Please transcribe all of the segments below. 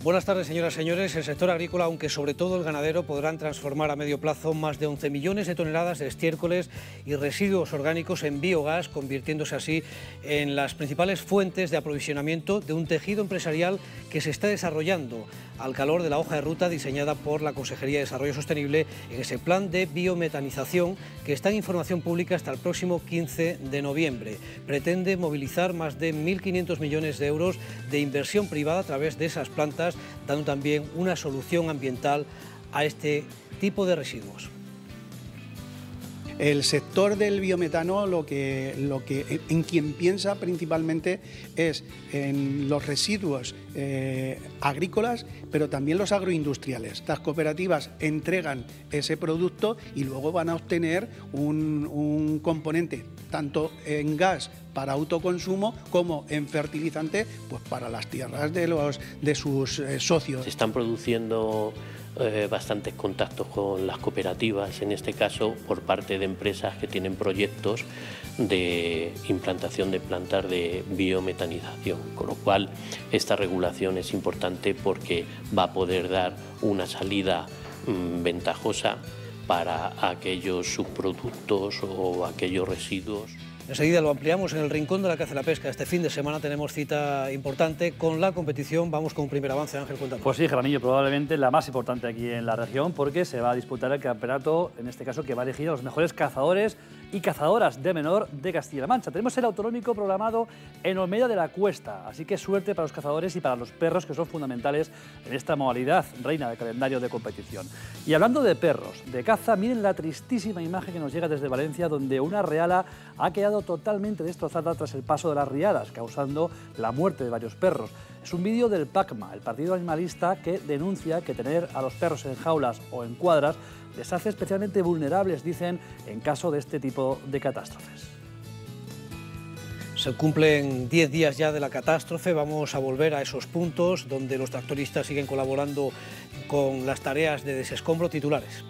Buenas tardes, señoras y señores. El sector agrícola, aunque sobre todo el ganadero, podrán transformar a medio plazo más de 11 millones de toneladas de estiércoles y residuos orgánicos en biogás, convirtiéndose así en las principales fuentes de aprovisionamiento de un tejido empresarial que se está desarrollando al calor de la hoja de ruta diseñada por la Consejería de Desarrollo Sostenible en ese plan de biometanización que está en información pública hasta el próximo 15 de noviembre. Pretende movilizar más de 1.500 millones de euros de inversión privada a través de esas plantas, dando también una solución ambiental a este tipo de residuos. El sector del biometano en quien piensa principalmente es en los residuos agrícolas, pero también los agroindustriales. Las cooperativas entregan ese producto y luego van a obtener un componente tanto en gas para autoconsumo como en fertilizante, pues para las tierras de sus socios. Se están produciendo bastantes contactos con las cooperativas, en este caso por parte de empresas que tienen proyectos de implantación de plantas de biometanización, con lo cual esta regulación es importante porque va a poder dar una salida ventajosa para aquellos subproductos o aquellos residuos. Enseguida lo ampliamos en el Rincón de la Caza y la Pesca. Este fin de semana tenemos cita importante con la competición. Vamos con un primer avance. Ángel, cuéntanos. Pues sí, Jaramillo, probablemente la más importante aquí en la región, porque se va a disputar el campeonato, en este caso, que va a elegir a los mejores cazadores y cazadoras de menor de Castilla-La Mancha. Tenemos el autonómico programado en Olmeda de la Cuesta, así que suerte para los cazadores y para los perros, que son fundamentales en esta modalidad reina del calendario de competición. Y hablando de perros, de caza, miren la tristísima imagen que nos llega desde Valencia, donde una reala ha quedado totalmente destrozada tras el paso de las riadas, causando la muerte de varios perros. Es un vídeo del PACMA, el partido animalista, que denuncia que tener a los perros en jaulas o en cuadras les hace especialmente vulnerables, dicen, en caso de este tipo de catástrofes. Se cumplen 10 días ya de la catástrofe. Vamos a volver a esos puntos donde los tractoristas siguen colaborando con las tareas de desescombro. Titulares.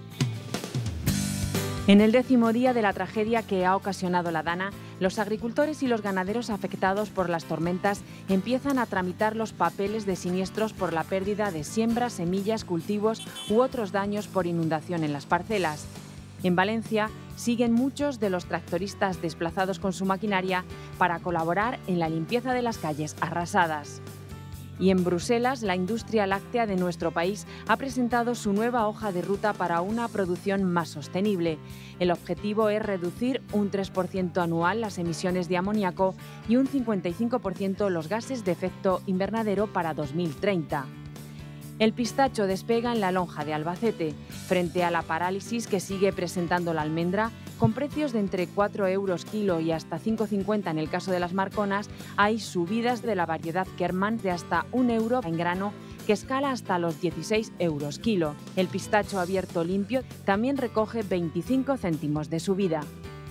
En el 10º día de la tragedia que ha ocasionado la Dana, los agricultores y los ganaderos afectados por las tormentas empiezan a tramitar los papeles de siniestros por la pérdida de siembras, semillas, cultivos u otros daños por inundación en las parcelas. En Valencia siguen muchos de los tractoristas desplazados con su maquinaria para colaborar en la limpieza de las calles arrasadas. Y en Bruselas, la industria láctea de nuestro país ha presentado su nueva hoja de ruta para una producción más sostenible. El objetivo es reducir un 3% anual las emisiones de amoníaco y un 55% los gases de efecto invernadero para 2030. El pistacho despega en la lonja de Albacete, frente a la parálisis que sigue presentando la almendra. Con precios de entre 4 euros kilo y hasta 5,50 en el caso de las marconas, hay subidas de la variedad Kerman de hasta 1 euro en grano, que escala hasta los 16 euros kilo. El pistacho abierto limpio también recoge 25 céntimos de subida.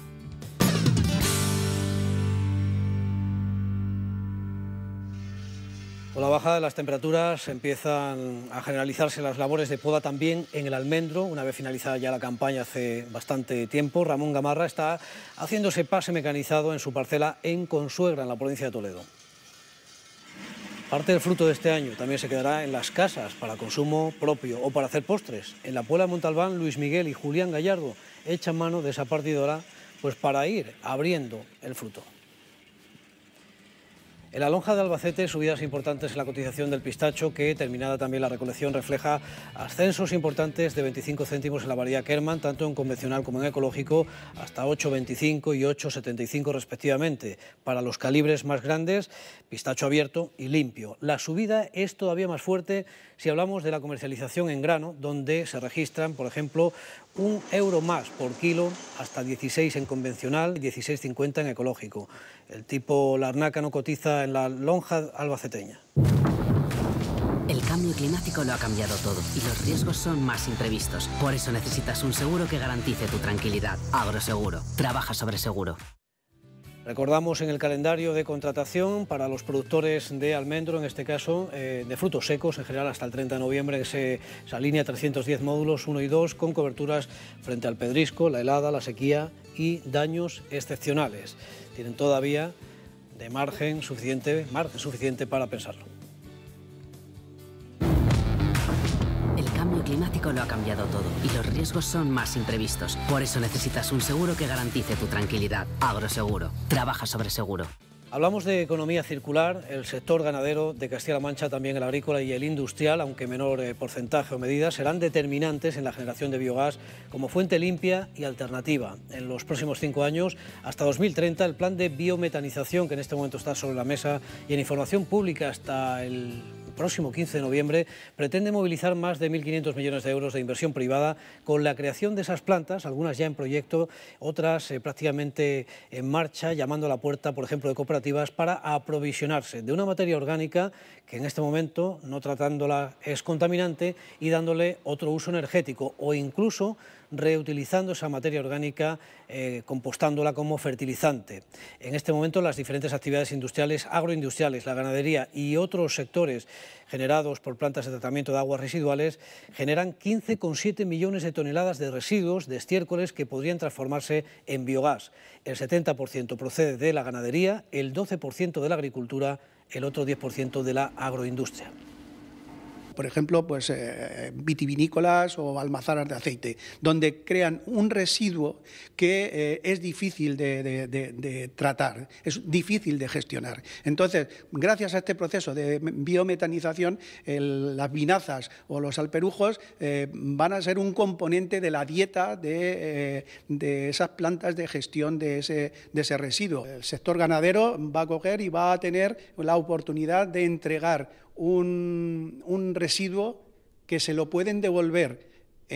Con la bajada de las temperaturas empiezan a generalizarse las labores de poda también en el almendro. Una vez finalizada ya la campaña hace bastante tiempo, Ramón Gamarra está haciéndose pase mecanizado en su parcela en Consuegra, en la provincia de Toledo. Parte del fruto de este año también se quedará en las casas para consumo propio o para hacer postres. En la Puebla de Montalbán, Luis Miguel y Julián Gallardo echan mano de esa partidora pues para ir abriendo el fruto. En la lonja de Albacete, subidas importantes en la cotización del pistacho, que, terminada también la recolección, refleja ascensos importantes de 25 céntimos en la variedad Kerman, tanto en convencional como en ecológico, hasta 8,25 y 8,75 respectivamente. Para los calibres más grandes, pistacho abierto y limpio. La subida es todavía más fuerte si hablamos de la comercialización en grano, donde se registran, por ejemplo, 1 euro más por kilo, hasta 16 en convencional y 16,50 en ecológico. El tipo Larnaca no cotiza en la lonja albaceteña. El cambio climático lo ha cambiado todo y los riesgos son más imprevistos. Por eso necesitas un seguro que garantice tu tranquilidad. Agroseguro. Trabaja sobre seguro. Recordamos en el calendario de contratación para los productores de almendro, en este caso de frutos secos, en general hasta el 30 de noviembre, esa línea 310 módulos 1 y 2 con coberturas frente al pedrisco, la helada, la sequía y daños excepcionales. Tienen todavía de margen suficiente para pensarlo. climático lo ha cambiado todo y los riesgos son más imprevistos. Por eso necesitas un seguro que garantice tu tranquilidad. Agroseguro. Trabaja sobre seguro. Hablamos de economía circular, el sector ganadero de Castilla-La Mancha, también el agrícola y el industrial, aunque menor porcentaje o medida, serán determinantes en la generación de biogás como fuente limpia y alternativa. En los próximos 5 años, hasta 2030, el plan de biometanización, que en este momento está sobre la mesa y en información pública hasta el próximo 15 de noviembre, pretende movilizar más de 1.500 millones de euros de inversión privada con la creación de esas plantas, algunas ya en proyecto, otras prácticamente en marcha, llamando a la puerta, por ejemplo, de cooperativas para aprovisionarse de una materia orgánica que en este momento, no tratándola, es contaminante y dándole otro uso energético o incluso reutilizando esa materia orgánica, compostándola como fertilizante. En este momento las diferentes actividades industriales, agroindustriales, la ganadería y otros sectores generados por plantas de tratamiento de aguas residuales generan 15,7 millones de toneladas de residuos de estiércoles que podrían transformarse en biogás. El 70% procede de la ganadería, el 12% de la agricultura, el otro 10% de la agroindustria. Por ejemplo, pues, vitivinícolas o almazaras de aceite, donde crean un residuo que es difícil de tratar, es difícil de gestionar. Entonces, gracias a este proceso de biometanización, las vinazas o los alperujos van a ser un componente de la dieta de esas plantas de gestión de ese residuo. El sector ganadero va a coger y va a tener la oportunidad de entregar un residuo que se lo pueden devolver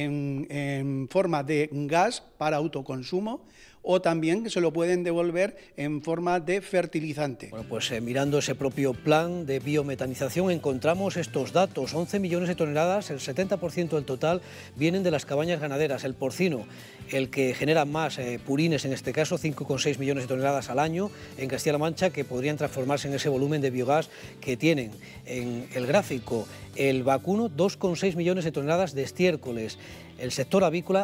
en forma de gas para autoconsumo o también que se lo pueden devolver en forma de fertilizante. Bueno, pues mirando ese propio plan de biometanización encontramos estos datos: 11 millones de toneladas, el 70% del total vienen de las cabañas ganaderas, el porcino, el que genera más purines, en este caso 5,6 millones de toneladas al año en Castilla-La Mancha, que podrían transformarse en ese volumen de biogás que tienen en el gráfico. El vacuno, 2,6 millones de toneladas de estiércoles, el sector avícola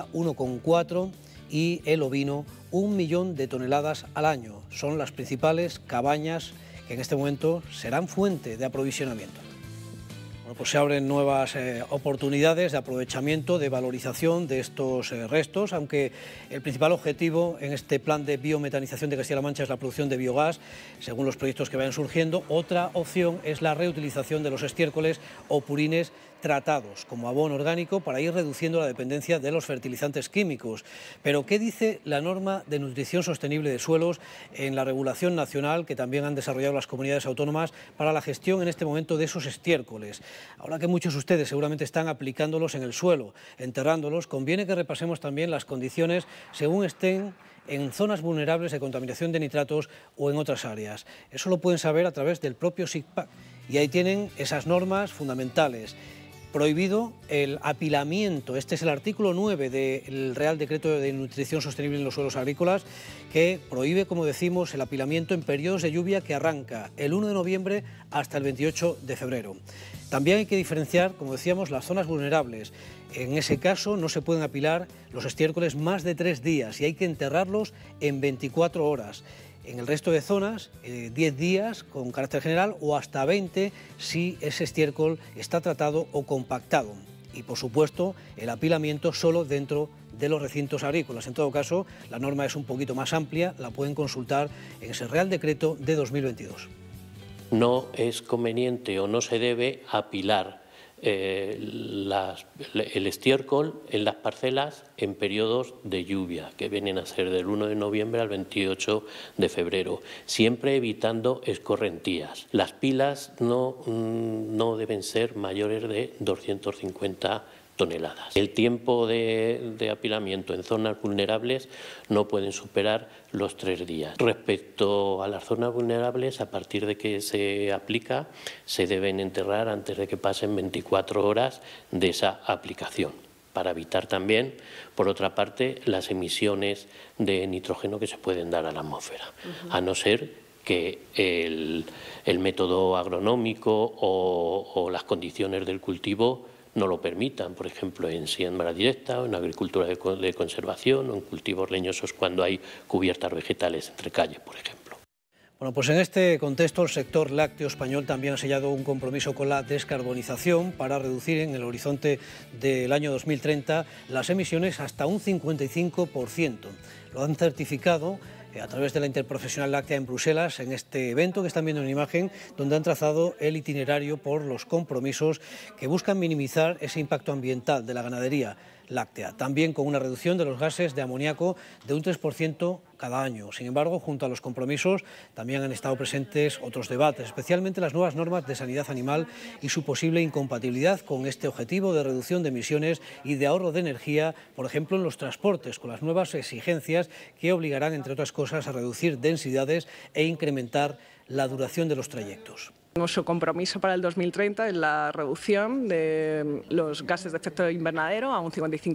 1,4 y el ovino 1 millón de toneladas al año. Son las principales cabañas que en este momento serán fuente de aprovisionamiento. Bueno, pues se abren nuevas oportunidades de aprovechamiento, de valorización de estos restos, aunque el principal objetivo en este plan de biometanización de Castilla-La Mancha es la producción de biogás, según los proyectos que vayan surgiendo. Otra opción es la reutilización de los estiércoles o purines tratados como abono orgánico para ir reduciendo la dependencia de los fertilizantes químicos. Pero ¿qué dice la norma de nutrición sostenible de suelos en la regulación nacional que también han desarrollado las comunidades autónomas para la gestión en este momento de esos estiércoles? Ahora que muchos de ustedes seguramente están aplicándolos en el suelo, enterrándolos, conviene que repasemos también las condiciones según estén en zonas vulnerables de contaminación de nitratos o en otras áreas. Eso lo pueden saber a través del propio SICPAC y ahí tienen esas normas fundamentales. Prohibido el apilamiento, este es el artículo 9 del Real Decreto de Nutrición Sostenible en los Suelos Agrícolas, que prohíbe, como decimos, el apilamiento en periodos de lluvia que arranca el 1 de noviembre hasta el 28 de febrero. También hay que diferenciar, como decíamos, las zonas vulnerables. En ese caso no se pueden apilar los estiércoles más de 3 días y hay que enterrarlos en 24 horas. En el resto de zonas, 10 días con carácter general o hasta 20 si ese estiércol está tratado o compactado. Y, por supuesto, el apilamiento solo dentro de los recintos agrícolas. En todo caso, la norma es un poquito más amplia, la pueden consultar en ese Real Decreto de 2022. No es conveniente o no se debe apilar el estiércol en las parcelas en periodos de lluvia, que vienen a ser del 1 de noviembre al 28 de febrero, siempre evitando escorrentías. Las pilas no deben ser mayores de 250 toneladas. El tiempo de apilamiento en zonas vulnerables no pueden superar los 3 días. Respecto a las zonas vulnerables, a partir de que se aplica, se deben enterrar antes de que pasen 24 horas de esa aplicación, para evitar también, por otra parte, las emisiones de nitrógeno que se pueden dar a la atmósfera, a no ser que el método agronómico o las condiciones del cultivo no lo permitan, por ejemplo, en siembra directa o en agricultura de conservación o en cultivos leñosos cuando hay cubiertas vegetales entre calles, por ejemplo. Bueno, pues en este contexto el sector lácteo español también ha sellado un compromiso con la descarbonización para reducir en el horizonte del año 2030 las emisiones hasta un 55%. Lo han certificado a través de la Interprofesional Láctea en Bruselas, en este evento que están viendo en imagen, donde han trazado el itinerario por los compromisos que buscan minimizar ese impacto ambiental de la ganadería láctea, también con una reducción de los gases de amoníaco de un 3% cada año. Sin embargo, junto a los compromisos también han estado presentes otros debates, especialmente las nuevas normas de sanidad animal y su posible incompatibilidad con este objetivo de reducción de emisiones y de ahorro de energía, por ejemplo, en los transportes, con las nuevas exigencias que obligarán, entre otras cosas, a reducir densidades e incrementar la duración de los trayectos. Nuestro compromiso para el 2030 es la reducción de los gases de efecto invernadero a un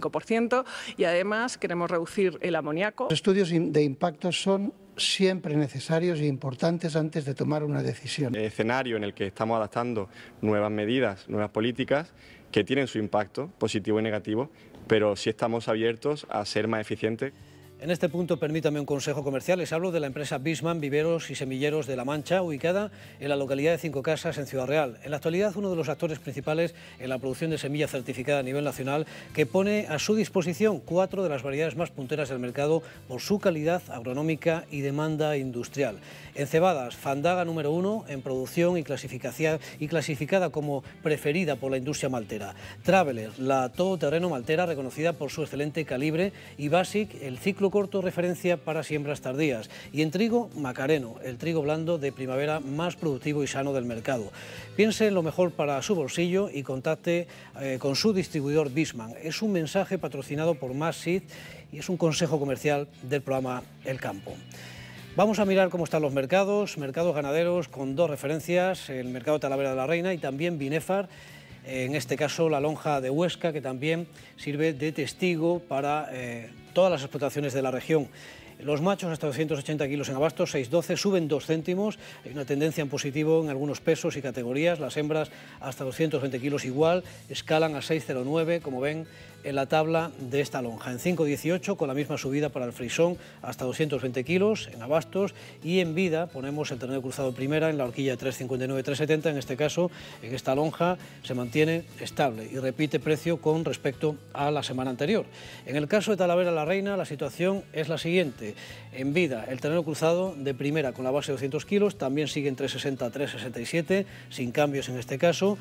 55% y además queremos reducir el amoníaco. Los estudios de impacto son siempre necesarios e importantes antes de tomar una decisión. El escenario en el que estamos adaptando nuevas medidas, nuevas políticas que tienen su impacto positivo y negativo, pero sí estamos abiertos a ser más eficientes. En este punto, permítame un consejo comercial. Les hablo de la empresa Bisman Viveros y Semilleros de La Mancha, ubicada en la localidad de Cinco Casas, en Ciudad Real. En la actualidad, uno de los actores principales en la producción de semilla certificada a nivel nacional, que pone a su disposición 4 de las variedades más punteras del mercado por su calidad agronómica y demanda industrial. En cebadas, Fandaga número 1 en producción y clasificada como preferida por la industria maltera. Traveler, la todoterreno maltera, reconocida por su excelente calibre, y Basic, el ciclo corto, referencia para siembras tardías. Y en trigo, Macareno, el trigo blando de primavera más productivo y sano del mercado. Piense en lo mejor para su bolsillo y contacte con su distribuidor Bisman. Es un mensaje patrocinado por Massid y es un consejo comercial del programa El Campo. Vamos a mirar cómo están los mercados ganaderos con 2 referencias, el mercado de Talavera de la Reina y también Binefar, en este caso la lonja de Huesca, que también sirve de testigo para todas las explotaciones de la región. Los machos hasta 280 kilos en abasto, 6,12, suben 2 céntimos, hay una tendencia en positivo en algunos pesos y categorías. Las hembras hasta 220 kilos igual, escalan a 6,09, como ven en la tabla de esta lonja. En 5,18 con la misma subida para el frisón hasta 220 kilos en abastos, y en vida ponemos el ternero cruzado primera en la horquilla 3,59, 3,70. En este caso, en esta lonja se mantiene estable y repite precio con respecto a la semana anterior. En el caso de Talavera la Reina, la situación es la siguiente. En vida, el ternero cruzado de primera con la base de 200 kilos también sigue en 3,60, 3,67, sin cambios en este caso.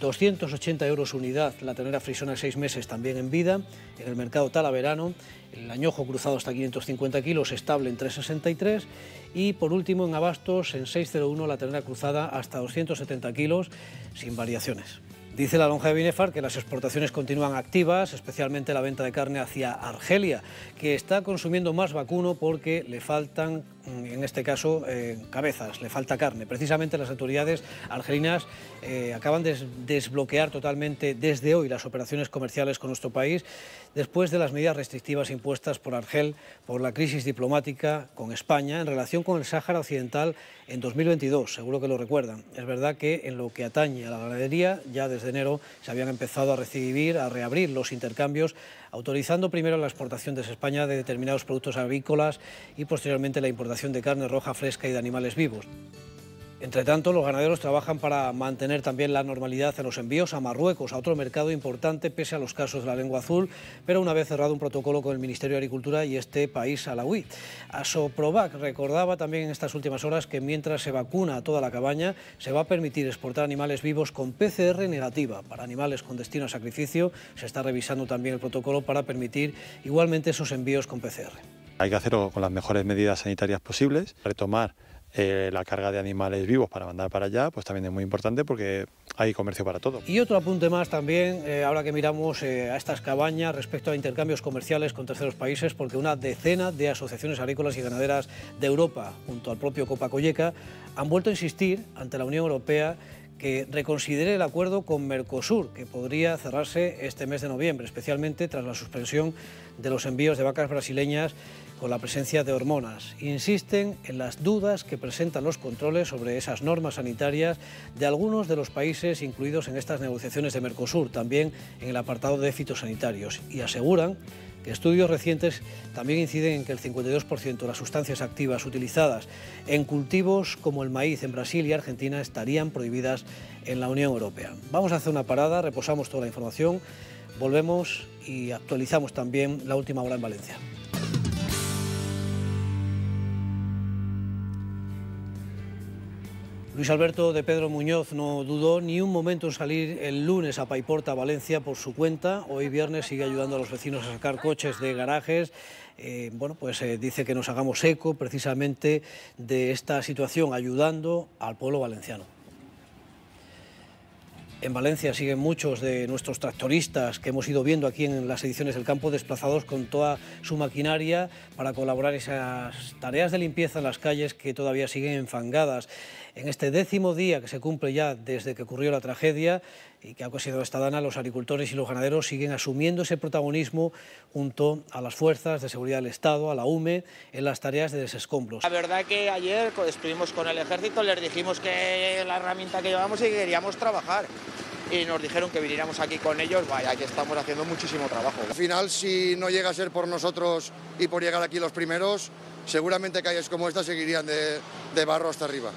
280 euros unidad la ternera frisona de 6 meses también en vida. En el mercado talaverano, el añojo cruzado hasta 550 kilos estable en 3,63. Y por último, en abastos, en 6,01 la ternera cruzada hasta 270 kilos sin variaciones. Dice la lonja de Binefar que las exportaciones continúan activas, especialmente la venta de carne hacia Argelia, que está consumiendo más vacuno porque le faltan, en este caso, cabezas, le falta carne. Precisamente las autoridades argelinas acaban de desbloquear totalmente desde hoy las operaciones comerciales con nuestro país, después de las medidas restrictivas impuestas por Argel por la crisis diplomática con España en relación con el Sáhara Occidental en 2022, seguro que lo recuerdan. Es verdad que en lo que atañe a la ganadería, ya desde enero se habían empezado a reabrir los intercambios, autorizando primero la exportación desde España de determinados productos agrícolas y posteriormente la importación de carne roja fresca y de animales vivos. Entre tanto, los ganaderos trabajan para mantener también la normalidad en los envíos a Marruecos, a otro mercado importante pese a los casos de la lengua azul, pero una vez cerrado un protocolo con el Ministerio de Agricultura y este país alauí. Asoprovac recordaba también en estas últimas horas que mientras se vacuna a toda la cabaña, se va a permitir exportar animales vivos con PCR negativa. Para animales con destino a sacrificio, se está revisando también el protocolo para permitir igualmente esos envíos con PCR. Hay que hacerlo con las mejores medidas sanitarias posibles, retomar la carga de animales vivos para mandar para allá, pues también es muy importante porque hay comercio para todo. Y otro apunte más también, ahora que miramos a estas cabañas respecto a intercambios comerciales con terceros países, porque una decena de asociaciones agrícolas y ganaderas de Europa, junto al propio Copa-Cogeca, han vuelto a insistir ante la Unión Europea que reconsidere el acuerdo con Mercosur, que podría cerrarse este mes de noviembre, especialmente tras la suspensión de los envíos de vacas brasileñas con la presencia de hormonas. Insisten en las dudas que presentan los controles sobre esas normas sanitarias de algunos de los países incluidos en estas negociaciones de Mercosur, también en el apartado de fitosanitarios, y aseguran que estudios recientes también inciden en que el 52% de las sustancias activas utilizadas en cultivos como el maíz en Brasil y Argentina estarían prohibidas en la Unión Europea. Vamos a hacer una parada, reposamos toda la información, volvemos y actualizamos también la última hora en Valencia. Luis Alberto de Pedro Muñoz no dudó ni un momento en salir el lunes a Paiporta, Valencia, por su cuenta. Hoy viernes sigue ayudando a los vecinos a sacar coches de garajes. Dice que nos hagamos eco precisamente de esta situación, ayudando al pueblo valenciano. En Valencia siguen muchos de nuestros tractoristas que hemos ido viendo aquí en las ediciones del campo, desplazados con toda su maquinaria para colaborar en esas tareas de limpieza en las calles que todavía siguen enfangadas. En este 10º día que se cumple ya desde que ocurrió la tragedia y que ha ocasionado esta dana, los agricultores y los ganaderos siguen asumiendo ese protagonismo junto a las fuerzas de seguridad del Estado, a la UME, en las tareas de desescombros. La verdad que ayer estuvimos con el ejército, les dijimos que la herramienta que llevamos y que queríamos trabajar. Y nos dijeron que viniéramos aquí con ellos, vaya, que estamos haciendo muchísimo trabajo. Al final, si no llega a ser por nosotros y por llegar aquí los primeros, seguramente calles como esta seguirían de barro hasta arriba.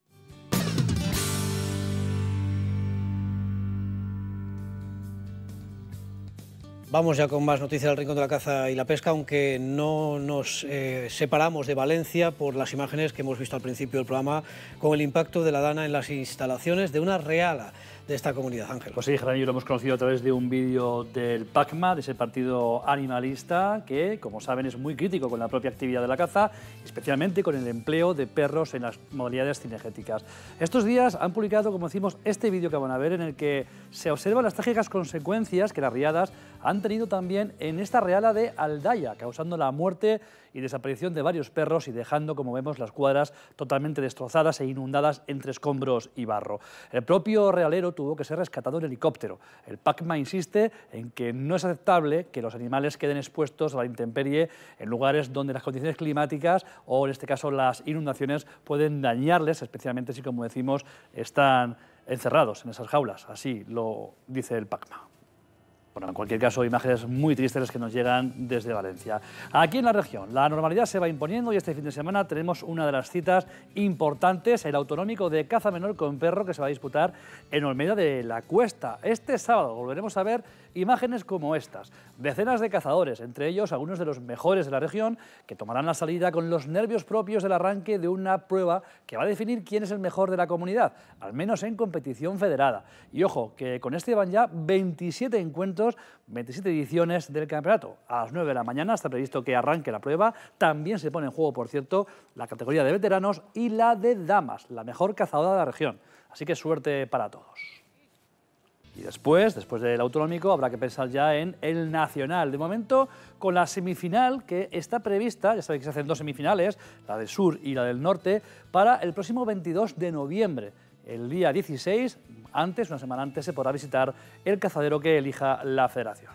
Vamos ya con más noticias del Rincón de la Caza y la Pesca, aunque no nos separamos de Valencia por las imágenes que hemos visto al principio del programa con el impacto de la dana en las instalaciones de una reala de esta comunidad, Ángel. Pues sí, Gerardo, lo hemos conocido a través de un vídeo del PACMA, de ese partido animalista, que, como saben, es muy crítico con la propia actividad de la caza, especialmente con el empleo de perros en las modalidades cinegéticas. Estos días han publicado, como decimos, este vídeo que van a ver, en el que se observan las trágicas consecuencias que las riadas han tenido también en esta reala de Aldaya, causando la muerte y desaparición de varios perros y dejando, como vemos, las cuadras totalmente destrozadas e inundadas entre escombros y barro. El propio realero tuvo que ser rescatado en helicóptero. El PACMA insiste en que no es aceptable que los animales queden expuestos a la intemperie en lugares donde las condiciones climáticas o, en este caso, las inundaciones pueden dañarles, especialmente si, como decimos, están encerrados en esas jaulas. Así lo dice el PACMA. Bueno, en cualquier caso, imágenes muy tristes que nos llegan desde Valencia. Aquí en la región, la normalidad se va imponiendo y este fin de semana tenemos una de las citas importantes, el autonómico de caza menor con perro, que se va a disputar en Olmeda de la Cuesta. Este sábado volveremos a ver imágenes como estas. Decenas de cazadores, entre ellos algunos de los mejores de la región, que tomarán la salida con los nervios propios del arranque de una prueba que va a definir quién es el mejor de la comunidad, al menos en competición federada. Y ojo, que con este van ya 27 encuentros, 27 ediciones del campeonato. A las 9 de la mañana está previsto que arranque la prueba. También se pone en juego, por cierto, la categoría de veteranos y la de damas, la mejor cazadora de la región. Así que suerte para todos. Y después del autonómico, habrá que pensar ya en el nacional. De momento, con la semifinal que está prevista, ya sabéis que se hacen dos semifinales, la del sur y la del norte, para el próximo 22 de noviembre. El día 16, una semana antes, se podrá visitar el cazadero que elija la federación.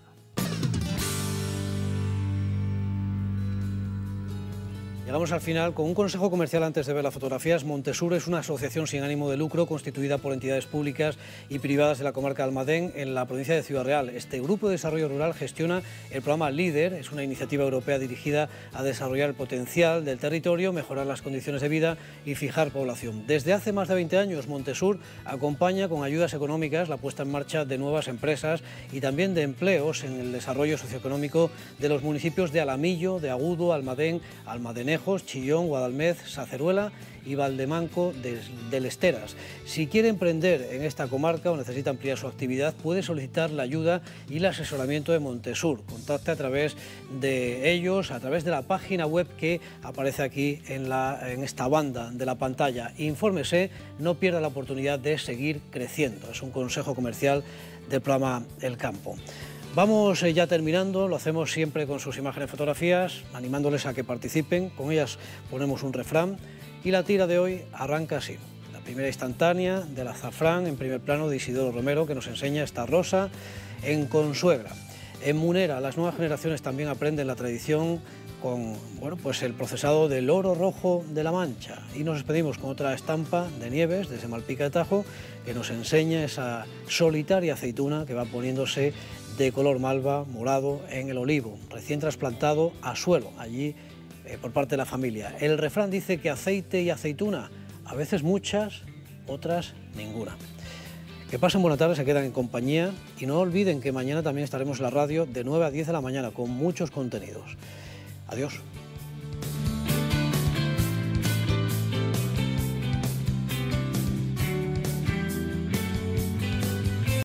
Llegamos al final con un consejo comercial antes de ver las fotografías. Montesur es una asociación sin ánimo de lucro constituida por entidades públicas y privadas de la comarca de Almadén en la provincia de Ciudad Real. Este grupo de desarrollo rural gestiona el programa LEADER, es una iniciativa europea dirigida a desarrollar el potencial del territorio, mejorar las condiciones de vida y fijar población. Desde hace más de 20 años, Montesur acompaña con ayudas económicas la puesta en marcha de nuevas empresas y también de empleos en el desarrollo socioeconómico de los municipios de Alamillo, de Agudo, Almadén, Almadenejo, Chillón, Guadalmez, Saceruela y Valdemanco de Lesteras. Si quiere emprender en esta comarca o necesita ampliar su actividad, puede solicitar la ayuda y el asesoramiento de Montesur. Contacte a través de ellos, a través de la página web que aparece aquí en esta banda de la pantalla. Infórmese, no pierda la oportunidad de seguir creciendo. Es un consejo comercial del programa El Campo. Vamos ya terminando, lo hacemos siempre con sus imágenes, fotografías, animándoles a que participen. Con ellas ponemos un refrán y la tira de hoy arranca así. La primera instantánea del azafrán en primer plano de Isidoro Romero, que nos enseña esta rosa en Consuegra. En Munera las nuevas generaciones también aprenden la tradición con el procesado del oro rojo de la Mancha. Y nos despedimos con otra estampa de Nieves desde Malpica de Tajo, que nos enseña esa solitaria aceituna que va poniéndose de color malva, morado, en el olivo, recién trasplantado a suelo, allí por parte de la familia. El refrán dice que aceite y aceituna, a veces muchas, otras ninguna. Que pasen buena tarde, se quedan en compañía y no olviden que mañana también estaremos en la radio de 9 a 10 de la mañana con muchos contenidos. Adiós.